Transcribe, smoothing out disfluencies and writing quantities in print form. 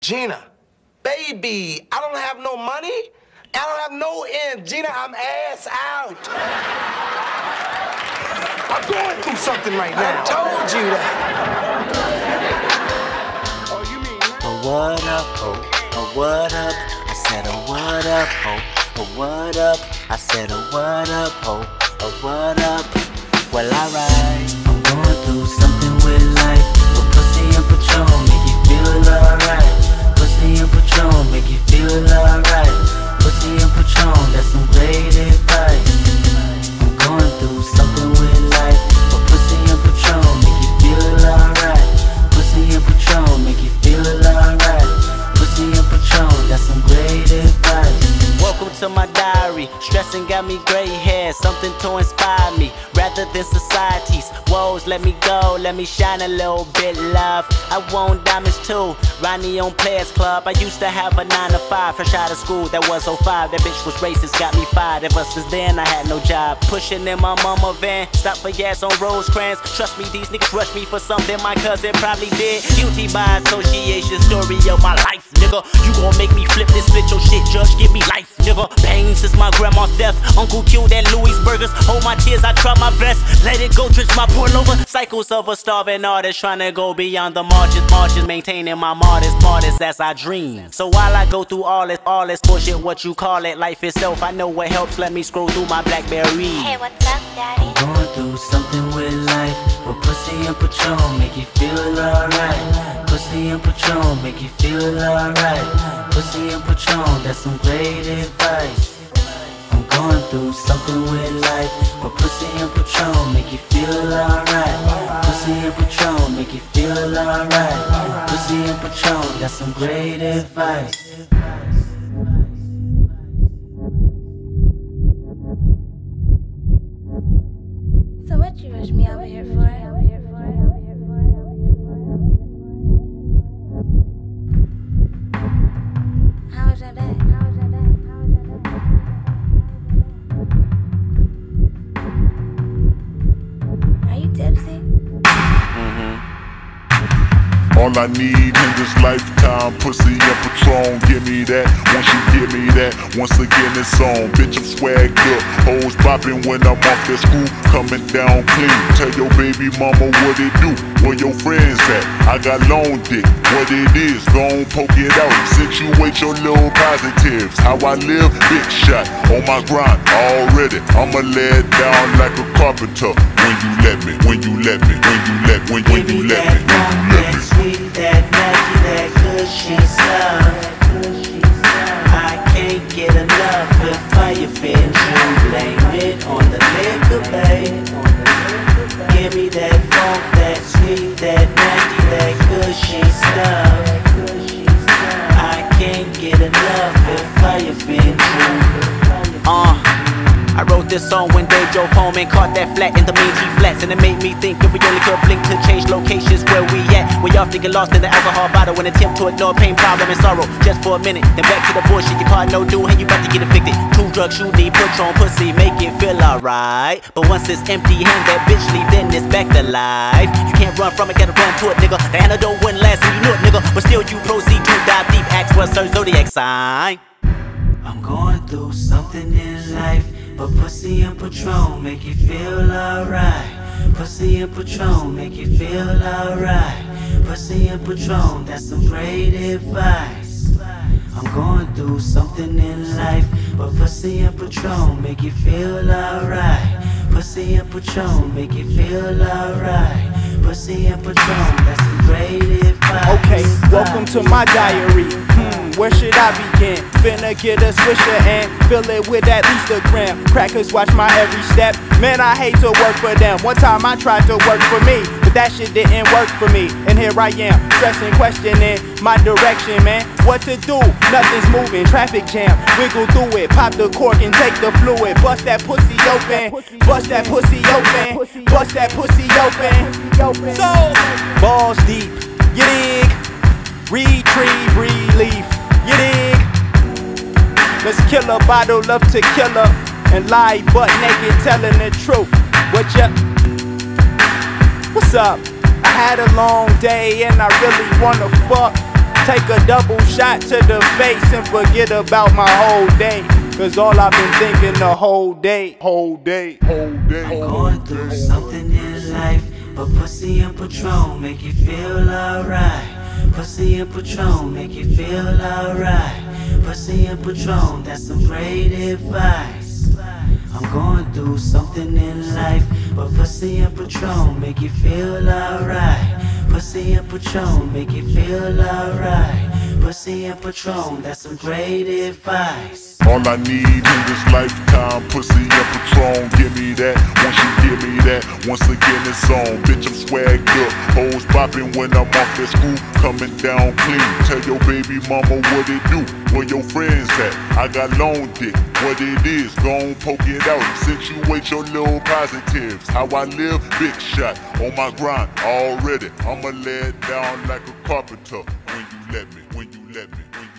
Gina, baby, I don't have no money. I don't have no end. Gina, I'm ass out. I'm going through something right now. I told you that. Oh, you mean that? Oh, what up, oh, oh, what up? I said, oh, what up, oh, oh, what up? I said, oh, what up, oh, oh, what up? Well, alright, I'm going through something with life, but pussy and Patron make you feel alright. Pussy and Patron make you feel alright. Pussy and Patron, that's some great advice. I'm going through something with life, but pussy and Patron make you feel alright. Pussy and Patron make you feel alright. Pussy and Patron, that's some great advice. Welcome to my diary. Stressing got me gray hair, something to inspire me rather than society's woes. Let me go, let me shine a little bit, love. I want diamonds too, Ronnie on Players Club. I used to have a 9 to 5, fresh out of school, that was 05. That bitch was racist, got me fired. Ever since then I had no job. Pushing in my mama van, stop for gas on Rosecrans. Trust me, these niggas rush me for something my cousin probably did. Guilty by association, story of my life, nigga. You gon' make me flip this, split your shit, judge, give me life, nigga. Pain since my grandma's death, uncle killed at Louis Burgers. Hold my tears, I try my best, let it go, drench my pour over. Cycles of a starving artist, trying to go beyond the margins, maintaining my modest as I dream. So while I go through all this bullshit, what you call it, life itself, I know what helps, let me scroll through my Blackberry. Hey, what's up, daddy? I'm going through something with life, but pussy and Patron make you feel alright. Pussy and Patron make you feel alright. Pussy and Patron, that's some great advice. I'm going through something with life, but pussy and Patron make you feel alright. Pussy and Patron make you feel alright. Pussy and Patron, that's some great advice. So what you rush me over here for? How was your day? Are you tipsy? All I need in this lifetime, pussy and Patron, give me that. Once you give me that, once again it's on. Bitch, I'm swagged up, hoes popping when I'm off that screw, coming down clean. Tell your baby mama what it do, where your friends at. I got long dick, what it is, gon' poke it out. Situate your little positives, how I live, big shot, on my grind already. I'ma lay it down like a carpenter. When you let me, when you let me, when you let me, when you let me, when you let me. Sweet, that nasty, that cushy stuff. I can't get enough if I offend you. Blame it on the liquor, babe. Give me that funk, that sweet, that nasty, that cushy stuff. I can't get enough if I offend you. I wrote this song when they drove home and caught that flat in the main G flats, and it made me think if we only could blink to change locations where we at. We often get lost in the alcohol bottle and attempt to ignore pain, problem, and sorrow just for a minute. Then back to the bullshit, your car no do, and you about to get evicted. 2 drugs you need, Patron, pussy, make it feel alright. But once it's empty hand, that bitch leave, then it's back to life. You can't run from it, gotta run to it, nigga. The antidote wouldn't last and you knew it, nigga. But still you proceed to dive deep, ask what's her zodiac sign. I'm going through something in life, but pussy and Patron make you feel alright. Pussy and Patron make you feel alright. Pussy and Patron, that's some great advice. I'm going through something in life, but pussy and Patron make you feel alright. Pussy and Patron make you feel alright. Pussy and Patron, that's some great advice. Okay, welcome to my diary. Where should I begin? Finna get a swisher and fill it with at least a gram. Crackers watch my every step. Man, I hate to work for them. One time I tried to work for me, but that shit didn't work for me. And here I am, stressing, questioning my direction, man. What to do? Nothing's moving. Traffic jam. Wiggle through it. Pop the cork and take the fluid. Bust that pussy open. Bust that pussy open. Bust that pussy open. So, balls deep. You dig? Retrieve, relief. You dig? Let's kill a bottle of tequila and lie butt naked telling the truth. What's up? I had a long day and I really wanna fuck. Take a double shot to the face and forget about my whole day. Cause all I've been thinking the whole day. I'm going through something in life, but pussy and Patron make you feel alright. Pussy and Patron make you feel alright. Pussy and Patron, that's some great advice. I'm going through something in life, but pussy and Patron make you feel alright. Pussy and Patron make you feel alright. Pussy and Patron, that's some great advice. All I need in this lifetime, pussy and Patron. Give me that, once you give me that, once again it's on. Bitch, I'm swagged up, hoes popping when I'm off that screw, coming down clean. Tell your baby mama what it do, where your friends at. I got long dick, what it is, gon' poke it out. Situate your little positives, how I live, big shot, on my grind already. I'ma lay it down like a carpenter when you let me, when you let me, when you